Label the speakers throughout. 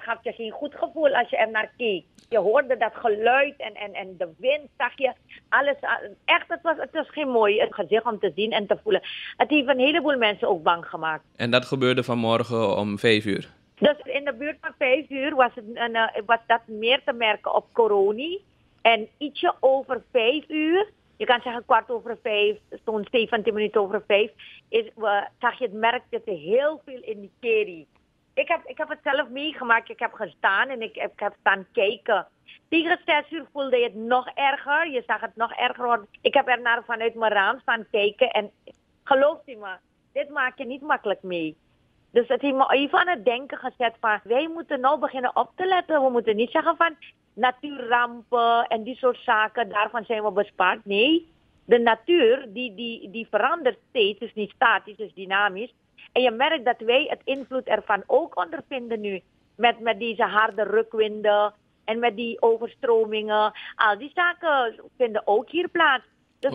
Speaker 1: gaf je geen goed gevoel als je er naar keek. Je hoorde dat geluid en de wind, zag je. Alles, echt, het was geen mooi gezicht om te zien en te voelen. Het heeft een heleboel mensen ook bang gemaakt.
Speaker 2: En dat gebeurde vanmorgen om 5 uur.
Speaker 1: Dus in de buurt van 5 uur was dat meer te merken op Coroni. En ietsje over 5 uur, je kan zeggen 5:15, zo'n 17 minuten over 5, zag je merkte heel veel in die kerry. Ik heb het zelf meegemaakt. Ik heb gestaan en ik heb staan kijken. Tegen 6 uur voelde je het nog erger. Je zag het nog erger worden. Ik heb er vanuit mijn raam staan kijken. En geloof me, dit maak je niet makkelijk mee. Dus het heeft me even aan het denken gezet van, wij moeten nou beginnen op te letten. We moeten niet zeggen van natuurrampen en die soort zaken, daarvan zijn we bespaard. Nee, de natuur die verandert steeds, is niet statisch, is dynamisch. En je merkt dat wij het invloed ervan ook ondervinden nu. Met deze harde rukwinden en met die overstromingen. Al die zaken vinden ook hier plaats. Dus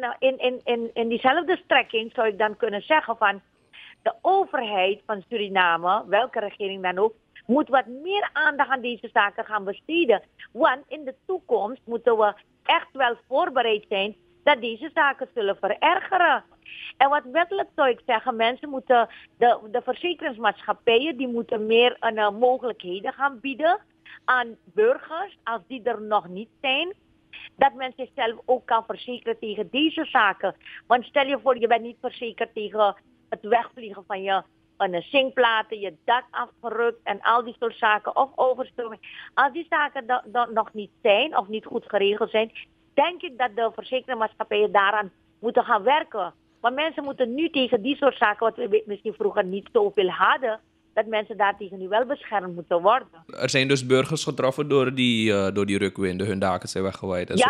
Speaker 1: in diezelfde strekking zou ik dan kunnen zeggen van, de overheid van Suriname, welke regering dan ook, moet wat meer aandacht aan deze zaken gaan besteden. Want in de toekomst moeten we echt wel voorbereid zijn dat deze zaken zullen verergeren. En wat wettelijk zou ik zeggen, mensen moeten, de verzekeringsmaatschappijen, die moeten meer mogelijkheden gaan bieden aan burgers, als die er nog niet zijn. Dat men zichzelf ook kan verzekeren tegen deze zaken. Want stel je voor, je bent niet verzekerd tegen het wegvliegen van je zinkplaten, je dak afgerukt en al die soort zaken, of overstroming. Als die zaken nog niet zijn of niet goed geregeld zijn, denk ik dat de verzekeringsmaatschappijen daaraan moeten gaan werken. Maar mensen moeten nu tegen die soort zaken, wat we misschien vroeger niet zoveel hadden, dat mensen daartegen nu wel beschermd moeten worden.
Speaker 2: Er zijn dus burgers getroffen door die rukwinden. Hun daken zijn weggewaaid en zo.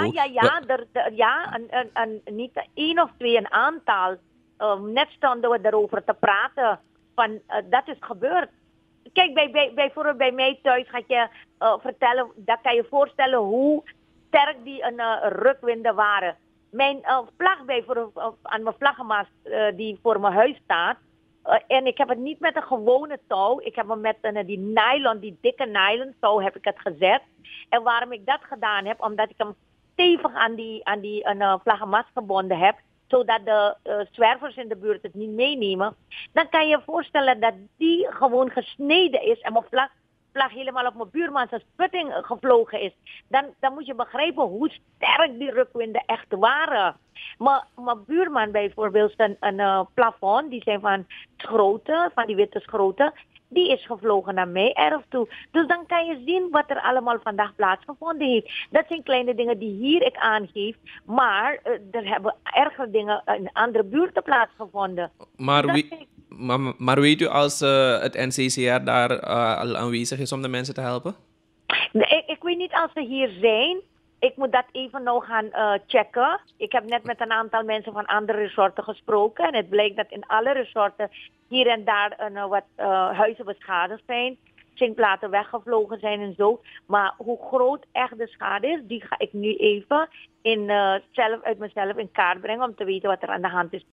Speaker 1: Niet één of twee, een aantal. Net stonden we erover te praten van dat is gebeurd. Kijk, bijvoorbeeld bij mij thuis ga je vertellen, dat kan je voorstellen hoe sterk die rukwinden waren. Mijn vlag bijvoorbeeld aan mijn vlaggenmast die voor mijn huis staat. En ik heb het niet met een gewone touw. Ik heb hem met die nylon, die dikke nylon touw heb ik het gezet. En waarom ik dat gedaan heb, omdat ik hem stevig aan die vlaggenmast gebonden heb, zodat de zwervers in de buurt het niet meenemen. Dan kan je je voorstellen dat die gewoon gesneden is en mijn vlag helemaal op mijn buurman zijn sputting gevlogen is. Dan moet je begrijpen hoe sterk die rukwinden echt waren. Maar mijn buurman bijvoorbeeld, een plafond, die zijn van schroten, van die witte schroten, die is gevlogen naar mijn erf toe. Dus dan kan je zien wat er allemaal vandaag plaatsgevonden heeft. Dat zijn kleine dingen die hier ik aangeef. Maar er hebben erger dingen in andere buurten plaatsgevonden.
Speaker 2: Maar weet u als het NCCR daar al aanwezig is om de mensen te helpen?
Speaker 1: Ik weet niet als ze hier zijn. Ik moet dat even nog gaan checken. Ik heb net met een aantal mensen van andere resorten gesproken. En het blijkt dat in alle resorten hier en daar wat huizen beschadigd zijn. Zinkplaten weggevlogen zijn en zo. Maar hoe groot echt de schade is, die ga ik nu even zelf uit mezelf in kaart brengen om te weten wat er aan de hand is.